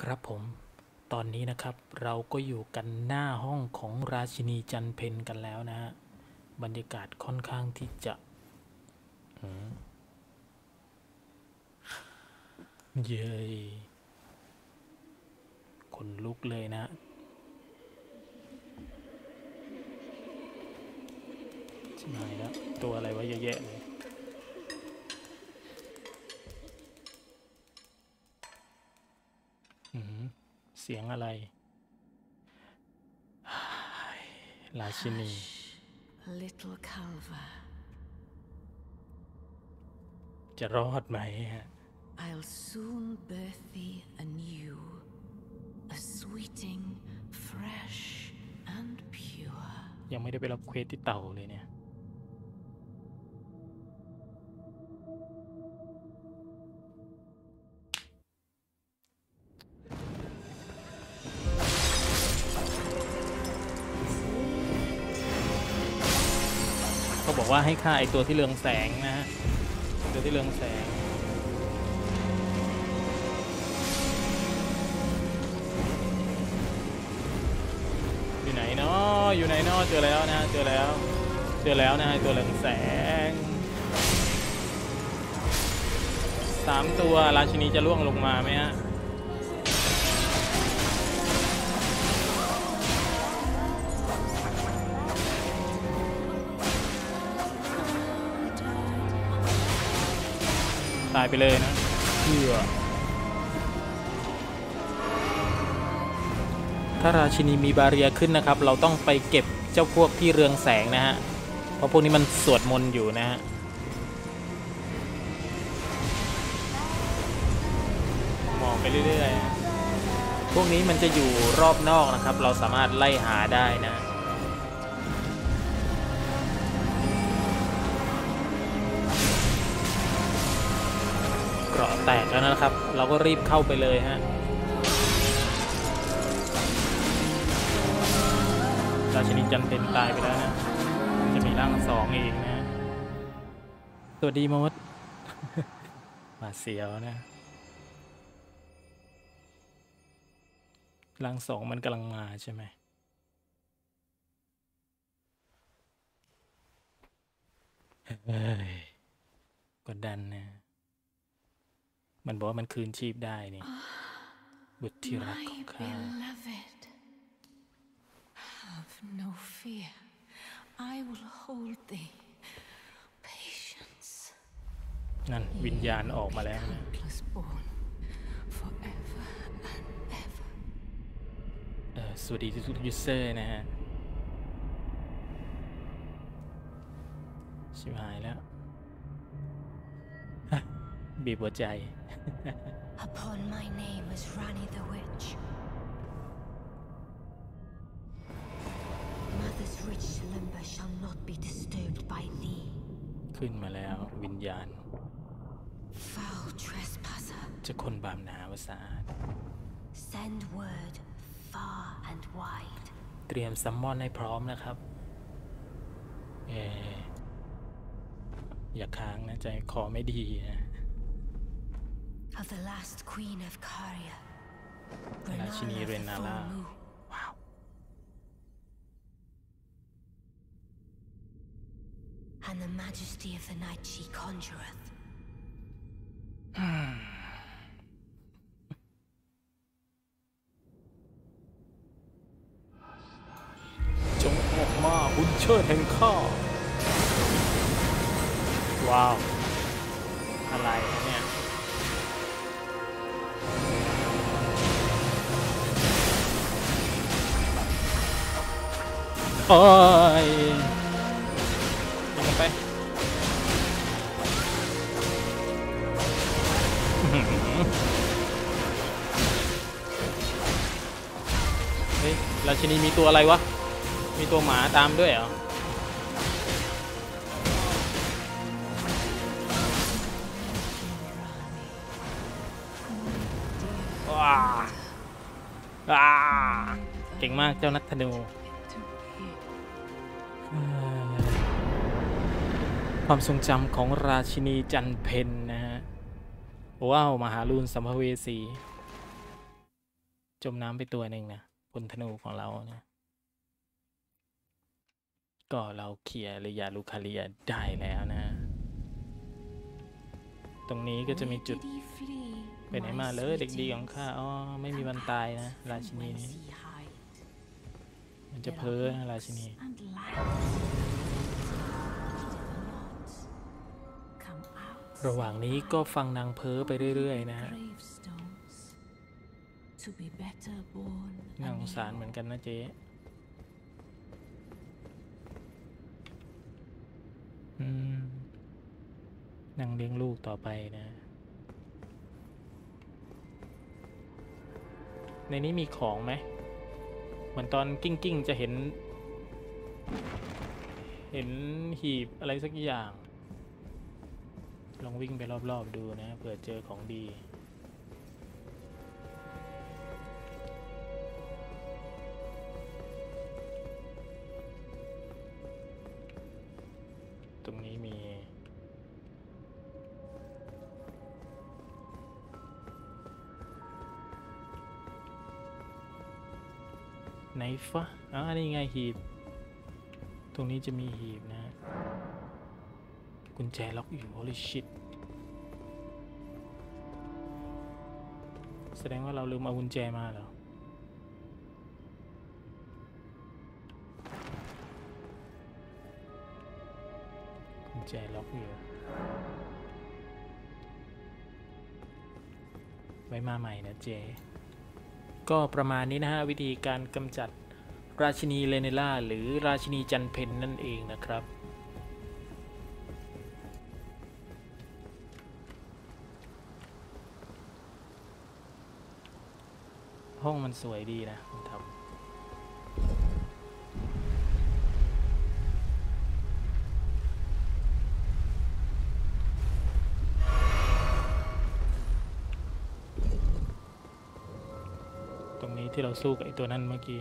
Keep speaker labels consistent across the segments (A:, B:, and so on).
A: ครับผมตอนนี้นะครับเราก็อยู่กันหน้าห้องของราชินีจันเพนกันแล้วนะฮะบรรยากาศค่อนข้างที่จะเย้ยขนลุกเลยนะใช่ไหมแล้วตัวอะไรวะเยอะแยะเลยเสียงอะไรราชินี
B: Little Calva
A: จะรอดไหมฮะ
B: I'll soon birth thee anew, a sweeting, fresh and pure.
A: ยังไม่ได้ไปรับเควสที่เต่าเลยเนี่ยเขาบอกว่าให้ฆ่าไอตัวที่เรืองแสงนะฮะตัวที่เรืองแสงอยู่ไหนเนาะอยู่ไหนเนาะเจอแล้วนะเจอแล้วนะไอตัวเรืองแสง3 ตัวราชินีจะล่วงลงมาไหมฮะตายไปเลยนะเพื่อถ้าราชินีมีบาเรียขึ้นนะครับเราต้องไปเก็บเจ้าพวกที่เรืองแสงนะฮะเพราะพวกนี้มันสวดมนต์อยู่นะฮะมองไปเรื่อยๆพวกนี้มันจะอยู่รอบนอกนะครับเราสามารถไล่หาได้นะเกราะแตกแล้วนะครับเราก็รีบเข้าไปเลยฮะราชินีจันเพนตายไปแล้วนะจะมีร่าง2อีกนะสวัสดีมด มาเสียวนะร่าง2มันกำลังมาใช่ไหมเฮ้ยกดดันนะมันบอกว่ามันคืนชีพได้นี่บุตรที่รักของข้า
B: Beloved, have no fear. I will hold thee. Patience.
A: นั่นวิญญาณออกมาแล้วนะ
B: Countless born, forever and ever.
A: สวัสดีทุกยูเซอร์นะฮะชิบหายแล้วบีบหัวใจ
B: Upon my name is Rani the Witch. Mother's rich slumber shall not be disturbed by thee.
A: ขึ้นมาแล้ววิญญาณ
B: Foul trespasser.
A: จะคนบาปหนาวสะอาด
B: Send word far and wide.
A: เตรียมซัมมอนให้พร้อมนะครับอย่าค้างนะใจคอไม่ดีนะ
B: Of the last queen of Caria,
A: ราชินี
B: Renala
A: เร
B: the
A: นา
B: full
A: ล่า
B: moon,
A: ว้าว
B: and the majesty of the night she conjureth.
A: จงออกมาบุญเชิดแห่งข้าว้าวอะไรเนี่ยโอ้ยยิงมันไปเฮ้ยราชินีมีตัวอะไรวะมีตัวหมาตามด้วยเหรอว้าเก่งมากเจ้านักธนูความทรงจำของราชินีจันเพนนะฮะว้าวมหาลูนสัมภเวสีจมน้ำไปตัวหนึ่งนะพลธนูของเรานะก็เราเคลียร์เรยาลูคาเลียได้แล้วนะ ตรงนี้ก็จะมี
B: Where
A: จุด
B: did he flee,
A: ไปไหน
B: my
A: มาเลยเด็กดีของ
B: sweeties?
A: ข้าอ๋อไม่มีวัน
B: Come
A: ตายนะ
B: out
A: รา
B: from
A: ชินี
B: whence
A: นี้
B: he hide.
A: มันจะ
B: There
A: เพ้อ
B: are
A: นะราชินี
B: bricks and lights did not come out
A: ระหว่างนี้ก็ฟังนางเพ้อไปเรื่อยๆนะฮะ
B: gravestones to be better born
A: น่าสงสาร
B: anew.
A: เหมือนกันนะเจ๊นางเลี้ยงลูกต่อไปนะ ในนี้มีของไหมเหมือนตอนกิ้งจะเห็นหีบอะไรสักอย่าง ลองวิ่งไปรอบๆดูนะเผื่อเจอของดี ตรงนี้มีไหนฟะนี่ไงหีบ ตรงนี้จะมีหีบนะ กุญแจล็อกอยู่ holy shit แสดงว่าเราลืมเอากุญแจมาเหรอ กุญแจล็อกอยู่ ไว้มาใหม่นะเจ ก็ประมาณนี้นะฮะวิธีการกำจัดราชินีเลเนล่าหรือราชินีจันเพนนั่นเองนะครับ ห้องมันสวยดีนะมันทำตรงนี้ที่เราสู้กับไอตัวนั้นเมื่อกี้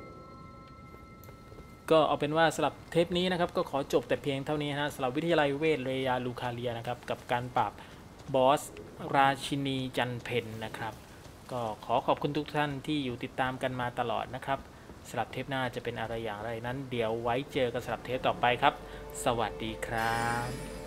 A: ก็เอาเป็นว่าสำหรับเทปนี้นะครับก็ขอจบแต่เพียงเท่านี้นะสำหรับวิทยาลัยเวทเรยาลูคาเลียนะครับกับการปราบบอสราชินีจันเพนนะครับก็ขอขอบคุณทุกท่านที่อยู่ติดตามกันมาตลอดนะครับสำหรับเทปหน้าจะเป็นอะไรอย่างไรนั้นเดี๋ยวไว้เจอกันสำหรับเทปต่อไปครับสวัสดีครับ